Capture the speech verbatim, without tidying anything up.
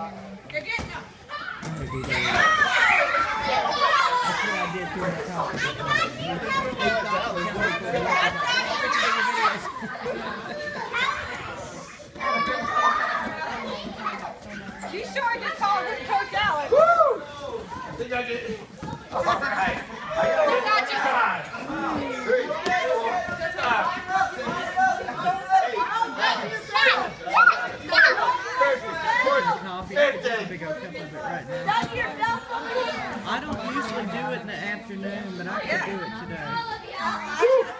You're getting them. That's what I did to the top. You sure just called this Coach Allen? Woo! All right. I got you. Three. Coffee. I don't usually do it in the afternoon, but I could do it today.